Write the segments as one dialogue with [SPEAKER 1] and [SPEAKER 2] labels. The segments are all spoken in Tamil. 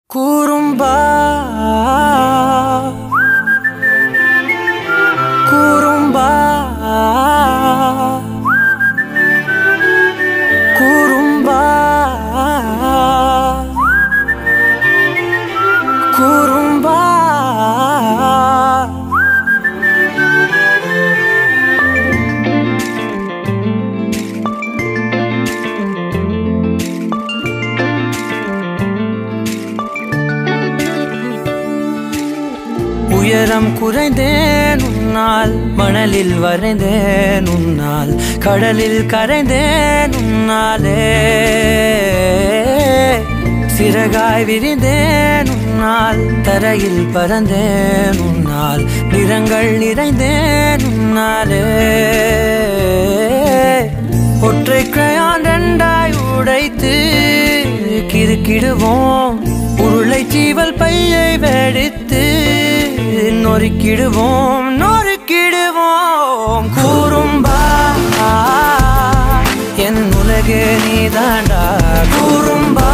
[SPEAKER 1] குறும்பா குறும்பா குறும்பா குறும்பா உயரம் குறைந்தேன் உன்னால், மணலில் வரைந்தேன் உன்னால், கடலில் கரைந்தேன் உன்னாலே, சிறகாய் விரிந்தேன் உன்னால், தரையில் பறந்தேன் உன்னால், நிறங்கள் நிறைந்தேன் உன்னாலே, ஒற்றை கிரையான் ரெண்டாய் உடைத்து கிறுக்கிடுவோம், உருளை சீவல் பையை வெடித்து நொறுக்கிடுவோம் நொறுக்கிடுவோம். குறும்பா என் உலகே நீதாண்டா, குறும்பா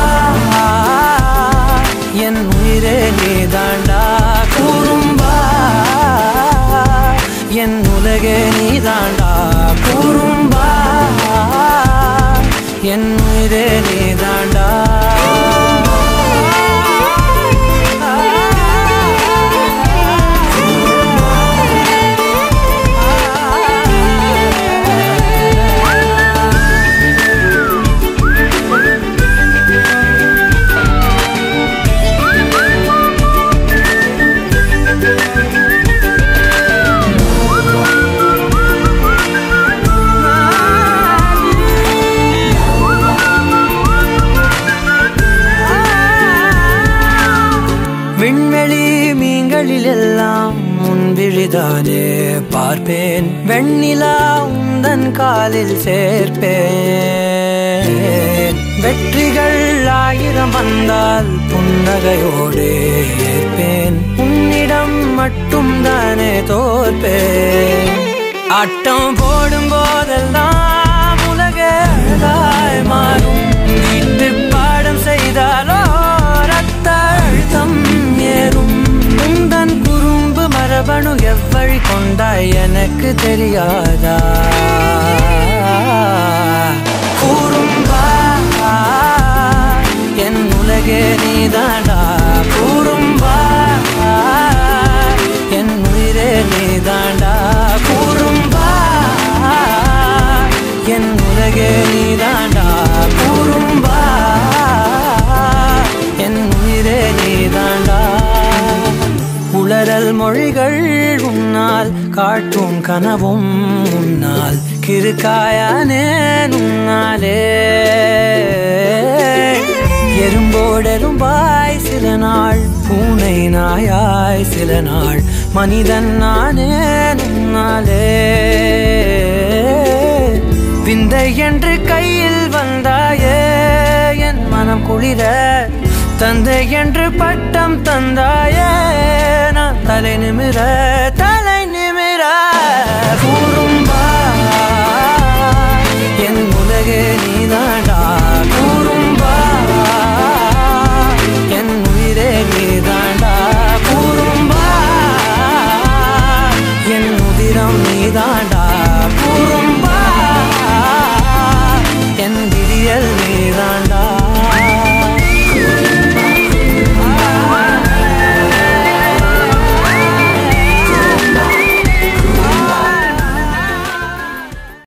[SPEAKER 1] என் உயிரே நீதாண்டா, குறும்பா என் உலகே நீதாண்டா, குறும்பா என் உயிரே நீதாண்டா. விண்வெளி மீன்களில் எல்லாம் உன் விழிதானே பார்ப்பேன், வெண்ணிலா உந்தன் காலில் சேர்ப்பேன், வெற்றிகள் 1000 வந்தால் புன்னகையோடு ஏற்பேன், உன்னிடம் மட்டும் தானே தோற்பேன். ஆட்டம் போடும் போதெல்லாம் உலக அழகாய் மாறும், வீட்டு பாடம் செய்தாலோ ரத்த அழுத்தம் ஏறும், உந்தன் குறும்பு மரபணு எவ்வழி கொண்டாய் எனக்கு தெரியாதா. குறும்பா என் உலகே நீதாண்டா, குறும்பா என் உயிரே நீதாண்டா, குறும்பா என் உலகே நீதாண்டா, குறும்பா என் உயிரே நீதாண்டா. உளறல் மொழிகள் உன்னால், காட்டும் கனவும் உன்னால், கிறுக்காயானே உன்னாலே, எறும்போடெரும்பாய் சில நாள், பூனை நாயாய் சில நாள், மனிதன் நானே உன்னாலே, விந்தை என்று கையில் வந்தாயே என் மனம் குளிர, தந்தை என்று பட்டம் தந்தாயே நான் தலை நிமிர தலை நிமிர. குறும்பா என் உலகே நீதாண்டா,